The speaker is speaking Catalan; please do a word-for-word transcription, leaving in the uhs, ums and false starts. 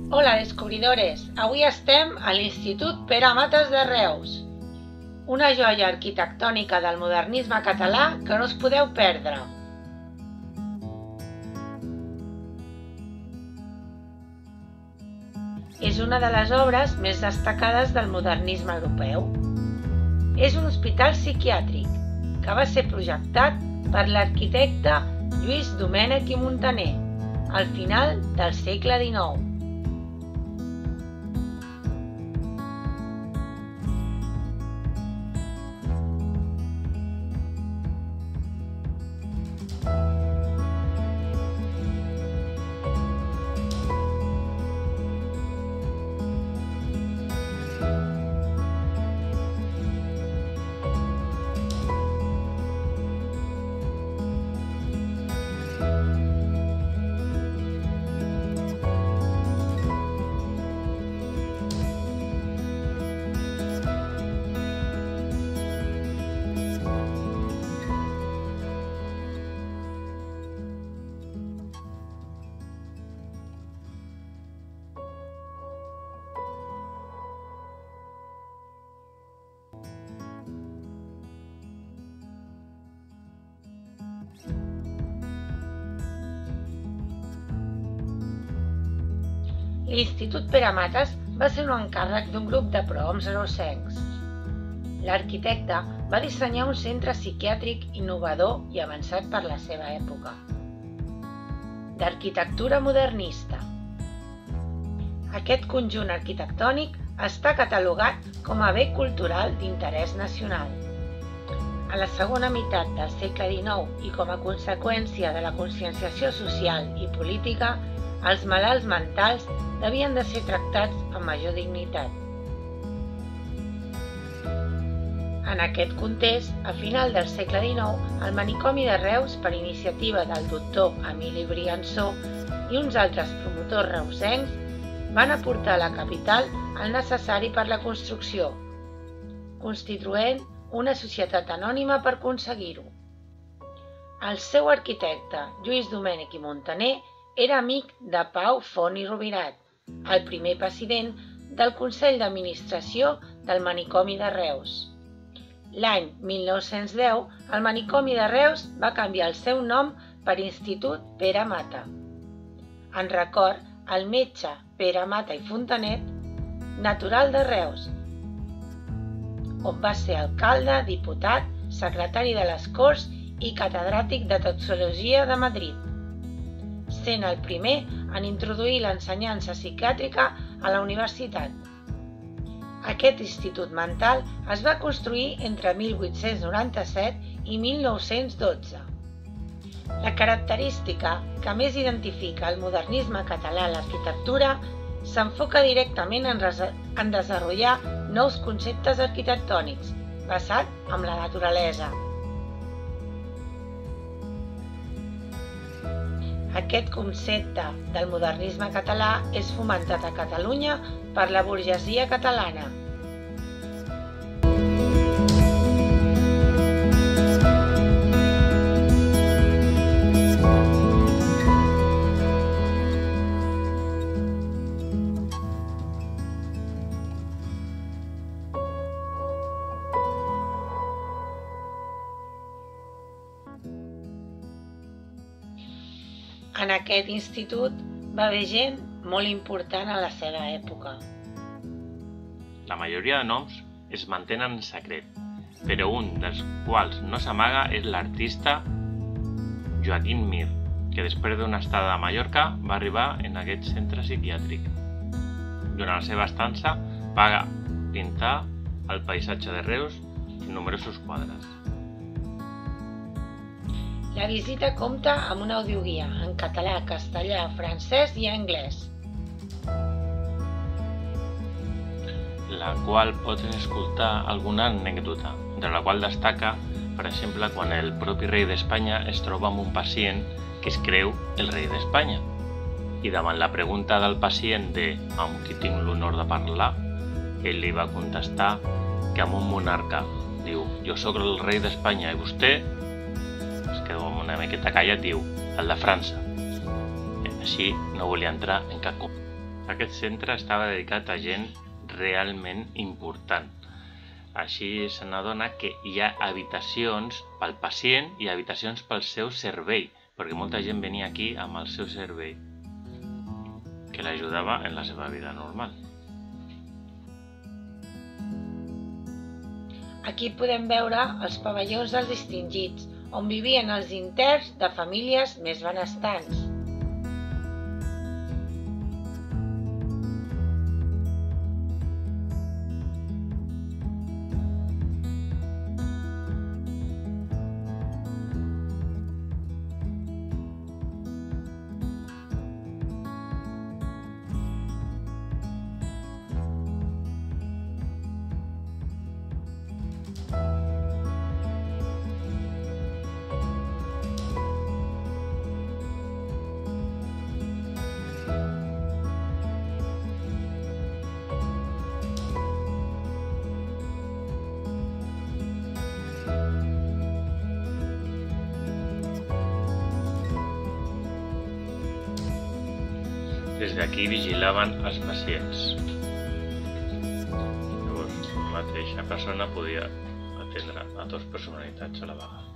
Hola, descobridores! Avui estem a l'Institut Pere Mates de Reus, una joia arquitectònica del modernisme català que no us podeu perdre. És una de les obres més destacades del modernisme europeu. És un hospital psiquiàtric que va ser projectat per l'arquitecte Lluís Domènech i Muntaner al final del segle dinou. L'Institut Pere Mates va ser un encàrrec d'un grup de prohoms reusencs. L'arquitecte va dissenyar un centre psiquiàtric innovador i avançat per la seva època, d'arquitectura modernista. Aquest conjunt arquitectònic està catalogat com a bé cultural d'interès nacional. A la segona meitat del segle dinou i com a conseqüència de la conscienciació social i política, els malalts mentals devien de ser tractats amb major dignitat. En aquest context, a final del segle dinou, el manicomi de Reus, per iniciativa del doctor Emili Briansó i uns altres promotors reusencs, van aportar a la capital el necessari per la construcció, constituint una societat anònima per aconseguir-ho. El seu arquitecte, Lluís Domènech i Muntaner, era amic de Pau Font i Rovirat, el primer president del Consell d'Administració del Manicomi de Reus. L'any mil nou-cents deu, el Manicomi de Reus va canviar el seu nom per Institut Pere Mata, en record al metge Pere Mata i Fontanet, natural de Reus, on va ser alcalde, diputat, secretari de les Corts i catedràtic de Toxicologia de Madrid, sent el primer en introduir l'ensenyança psiquiàtrica a la universitat. Aquest institut mental es va construir entre mil vuit-cents noranta-set i mil nou-cents dotze. La característica que més identifica el modernisme català a l'arquitectura s'enfoca directament en, en desenvolupar nous conceptes arquitectònics basat en la naturalesa. Aquest concepte del modernisme català és fomentat a Catalunya per la burgesia catalana. En aquest institut va haver gent molt important a la seva època. La majoria de noms es mantenen en secret, però un dels quals no s'amaga és l'artista Joaquim Mir, que després d'una estada a Mallorca va arribar en aquest centre psiquiàtric. Durant la seva estança va pintar el paisatge de Reus en nombrosos quadres. La visita compta amb una audioguia en català, castellà, francès i anglès, la qual poden escoltar alguna anècdota, de la qual destaca, per exemple, quan el propi rei d'Espanya es troba amb un pacient que es creu el rei d'Espanya. I davant la pregunta del pacient de amb qui tinc l'honor de parlar, ell li va contestar que amb un monarca. Diu, jo sóc el rei d'Espanya i vostè es queda una miqueta callat, diu, el de França. I així no volia entrar en cap Aquest centre estava dedicat a gent realment important. Així se n'adona que hi ha habitacions pel pacient i habitacions pel seu servei, perquè molta gent venia aquí amb el seu servei, que l'ajudava en la seva vida normal. Aquí podem veure els pavellons dels distingits, on vivien els interns de famílies més benestants. Des d'aquí vigilaven els pacients. Llavors, la mateixa persona podia atendre a dues personalitats a la vegada.